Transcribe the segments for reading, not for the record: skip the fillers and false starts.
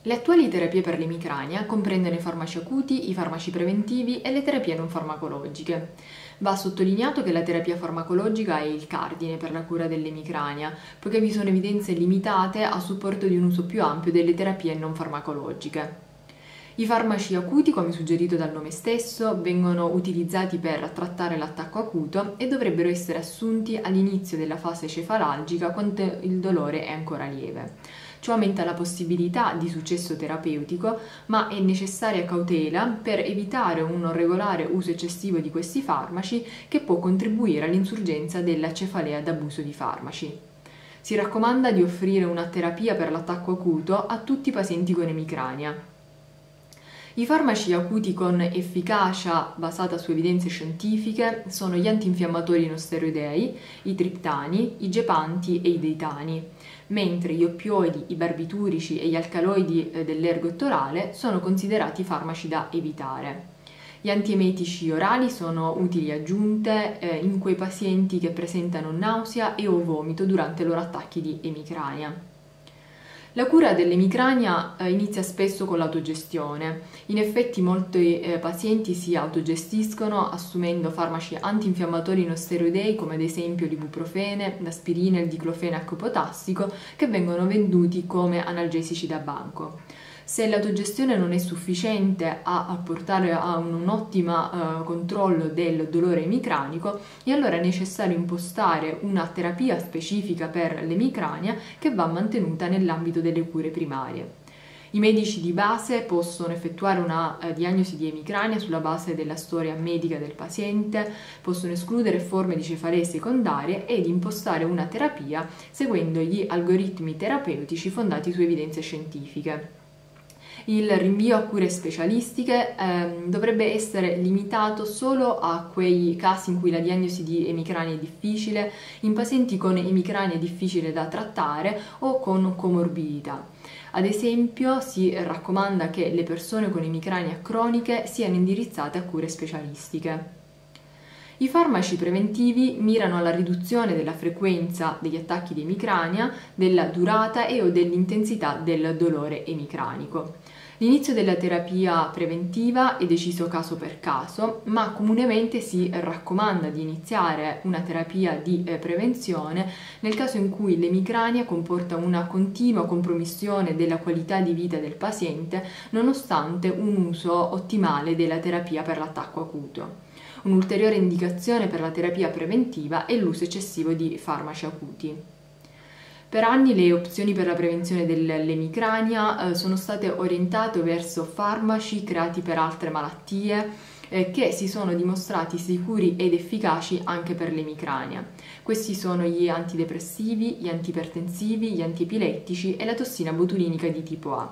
Le attuali terapie per l'emicrania comprendono i farmaci acuti, i farmaci preventivi e le terapie non farmacologiche. Va sottolineato che la terapia farmacologica è il cardine per la cura dell'emicrania, poiché vi sono evidenze limitate a supporto di un uso più ampio delle terapie non farmacologiche. I farmaci acuti, come suggerito dal nome stesso, vengono utilizzati per trattare l'attacco acuto e dovrebbero essere assunti all'inizio della fase cefalalgica quando il dolore è ancora lieve. Ciò aumenta la possibilità di successo terapeutico, ma è necessaria cautela per evitare un non regolare uso eccessivo di questi farmaci che può contribuire all'insorgenza della cefalea d'abuso di farmaci. Si raccomanda di offrire una terapia per l'attacco acuto a tutti i pazienti con emicrania. I farmaci acuti con efficacia basata su evidenze scientifiche sono gli antinfiammatori non steroidei, i triptani, i gepanti e i deitani, mentre gli oppioidi, i barbiturici e gli alcaloidi dell'ergottorale sono considerati farmaci da evitare. Gli antiemetici orali sono utili aggiunte in quei pazienti che presentano nausea e o vomito durante i loro attacchi di emicrania. La cura dell'emicrania inizia spesso con l'autogestione. In effetti molti pazienti si autogestiscono assumendo farmaci antinfiammatori non steroidei come ad esempio l'ibuprofene, l'aspirina e il diclofenac potassico che vengono venduti come analgesici da banco. Se l'autogestione non è sufficiente a portare a un ottimo controllo del dolore emicranico, e allora è necessario impostare una terapia specifica per l'emicrania che va mantenuta nell'ambito delle cure primarie. I medici di base possono effettuare una diagnosi di emicrania sulla base della storia medica del paziente, possono escludere forme di cefalee secondarie ed impostare una terapia seguendo gli algoritmi terapeutici fondati su evidenze scientifiche. Il rinvio a cure specialistiche dovrebbe essere limitato solo a quei casi in cui la diagnosi di emicrania è difficile, in pazienti con emicrania difficile da trattare o con comorbidità. Ad esempio, si raccomanda che le persone con emicrania croniche siano indirizzate a cure specialistiche. I farmaci preventivi mirano alla riduzione della frequenza degli attacchi di emicrania, della durata e o dell'intensità del dolore emicranico. L'inizio della terapia preventiva è deciso caso per caso, ma comunemente si raccomanda di iniziare una terapia di prevenzione nel caso in cui l'emicrania comporta una continua compromissione della qualità di vita del paziente nonostante un uso ottimale della terapia per l'attacco acuto. Un'ulteriore indicazione per la terapia preventiva è l'uso eccessivo di farmaci acuti. Per anni le opzioni per la prevenzione dell'emicrania sono state orientate verso farmaci creati per altre malattie che si sono dimostrati sicuri ed efficaci anche per l'emicrania. Questi sono gli antidepressivi, gli antipertensivi, gli antiepilettici e la tossina botulinica di tipo A.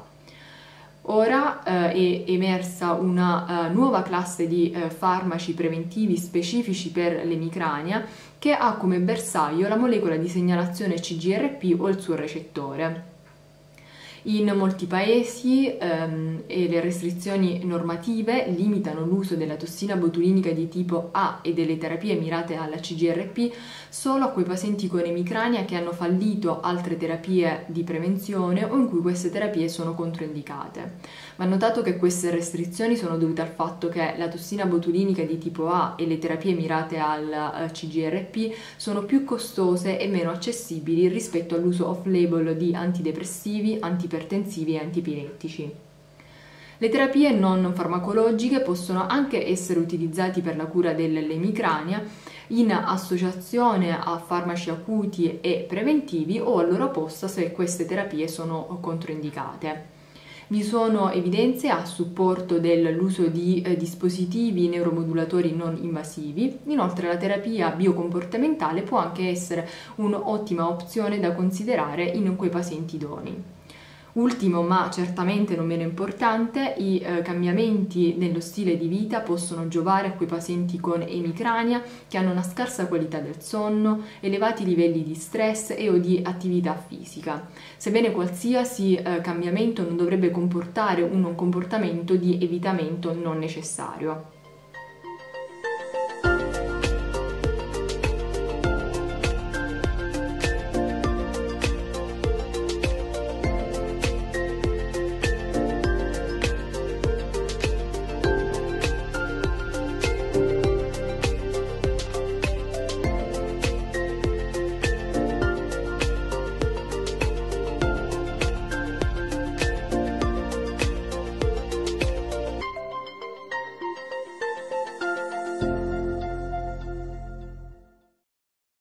Ora è emersa una nuova classe di farmaci preventivi specifici per l'emicrania che ha come bersaglio la molecola di segnalazione CGRP o il suo recettore. In molti paesi le restrizioni normative limitano l'uso della tossina botulinica di tipo A e delle terapie mirate alla CGRP solo a quei pazienti con emicrania che hanno fallito altre terapie di prevenzione o in cui queste terapie sono controindicate. Va notato che queste restrizioni sono dovute al fatto che la tossina botulinica di tipo A e le terapie mirate al CGRP sono più costose e meno accessibili rispetto all'uso off-label di antidepressivi, antipertensivi e antiepilettici. Le terapie non farmacologiche possono anche essere utilizzate per la cura dell'emicrania in associazione a farmaci acuti e preventivi o al loro opposto se queste terapie sono controindicate. Vi sono evidenze a supporto dell'uso di dispositivi neuromodulatori non invasivi. Inoltre la terapia biocomportamentale può anche essere un'ottima opzione da considerare in quei pazienti idonei. Ultimo, ma certamente non meno importante, i cambiamenti nello stile di vita possono giovare a quei pazienti con emicrania che hanno una scarsa qualità del sonno, elevati livelli di stress e o di attività fisica. Sebbene qualsiasi cambiamento non dovrebbe comportare un comportamento di evitamento non necessario.